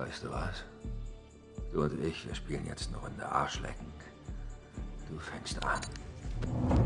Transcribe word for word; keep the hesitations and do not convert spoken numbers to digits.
Weißt du was? Du und ich, wir spielen jetzt eine Runde Arschlecken. Du fängst an.